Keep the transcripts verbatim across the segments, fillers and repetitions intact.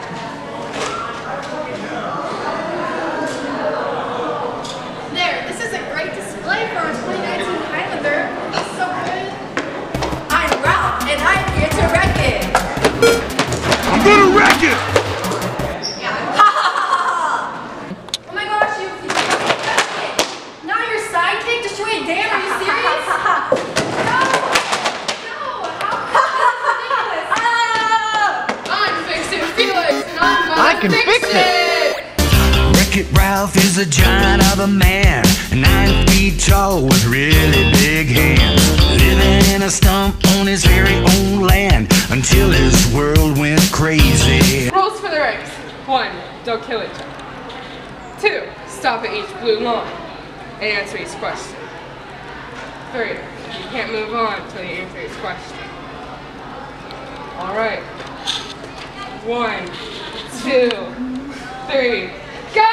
There, this is a great display for our twenty nineteen Highlander. It's so good. I'm Ralph, and I'm here to wreck it. I'm gonna wreck it! Ha ha ha ha! Oh my gosh, you, you now your sidekick destroyed a dam, are you serious? No! No! How I'm fixing Felix, and I'm gonna I can fix, fix it! it. Wreck-It Ralph is a giant of a man, nine feet tall with really big hands, living in a stump on his very own land until his world went crazy. Rules for the race. One, don't kill each other. Two, stop at each blue line and answer each question. Three, you can't move on until you answer each question. Alright. One, two, three, go!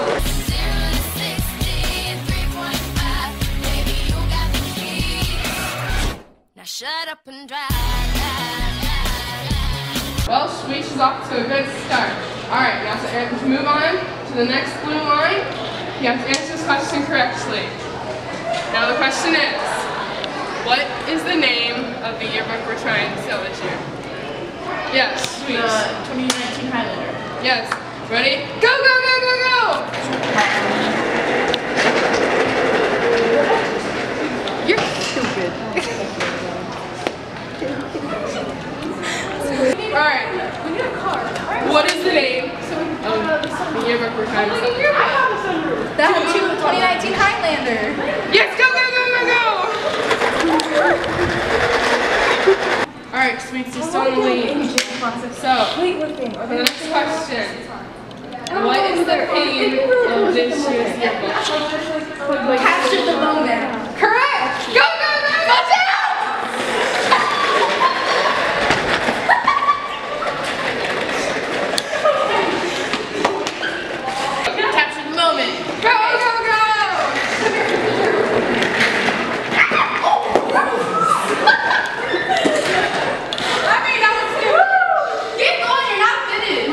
Now shut up and drive. Well, Sweet is off to a good start. Alright, now to, to move on to the next blue line, you have to answer this question correctly. Now the question is, what is the name of the yearbook we're trying to sell this year? Yes, Sweet. The twenty nineteen Highlander. Yes. Ready? Go, go, go, go, go! You're stupid. Alright. We need a car. What is the name of the yearbook we're trying to sell this year? That twenty nineteen Highlander. Yes, go, go, go, go, go! Alright, Sweets is still in the lead. So, for the next question, what is the aim of this year's yearbook? Capture the moment. Correct! Go, go, go, watch out! Capture the moment. Go, go, go! I mean, that was too. Keep going, you're not finished.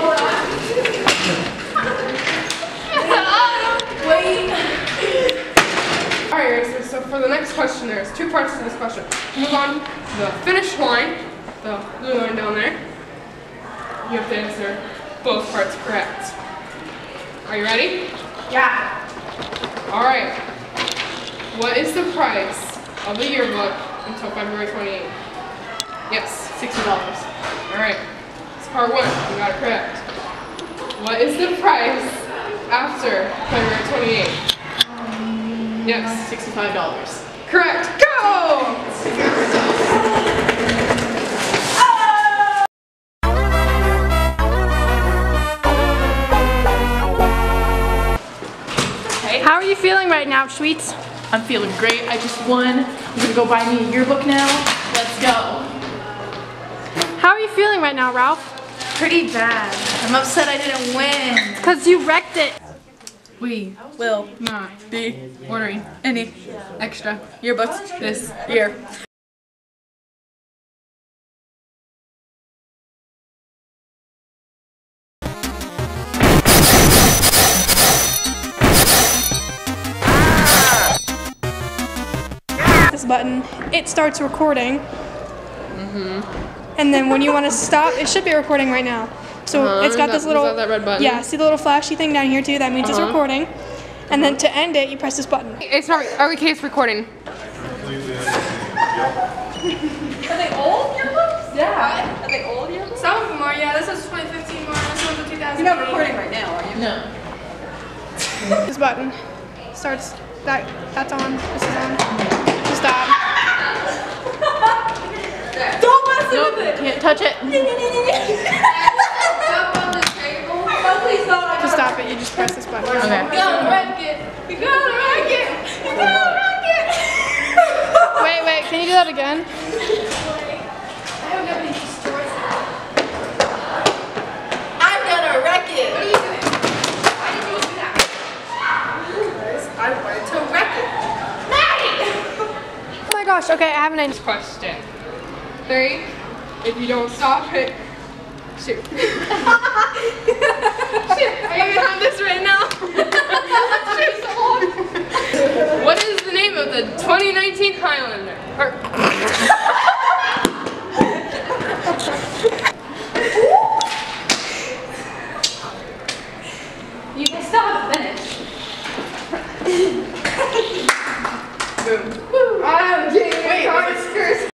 Wait. Alright, racers, so for the next question, there's two parts to this question. Move on to the finish line, the blue line down there. You have to answer both parts correct. Are you ready? Yeah. Alright. What is the price of the yearbook until February twenty-eighth? Yes, sixty dollars. Alright. It's part one. You got it correct. What is the price after February twenty-eighth? Um, Yes. sixty-five dollars. Correct. Go! How are you feeling right now, Sweets? I'm feeling great. I just won. I'm gonna go buy me a yearbook now. Let's go. How are you feeling right now, Ralph? Pretty bad. I'm upset I didn't win. Because you wrecked it. We will not be ordering any extra yearbooks this year. This button, it starts recording. Mm-hmm. And then when you want to stop, it should be recording right now. So Uh-huh, it's got that- this is little, that that red button? yeah, see the little flashy thing down here too? That means it's Uh-huh. recording. And then to end it, you press this button. It's not. Okay, it's recording. Are they old yearbooks? Yeah. Are they old yearbooks? Some of them are, yeah. This is twenty fifteen one, this one's a two thousand eight. You're not recording right now, are you? No. This button starts, that, that's on, this is on. Stop. Don't mess Nope, with it. can't touch it. To stop it, you just press this button. Okay. We gotta wreck it. We gotta wreck it. We gotta wreck it. Wait, wait, can you do that again? I'm gonna wreck it. What are you doing? Why did you do that? Because I wanted to wreck it. Maddie! Oh my gosh, okay, I have an answer. Question. Three. If you don't stop it, shoot. You can still have to finish. Boom. I'm getting wait,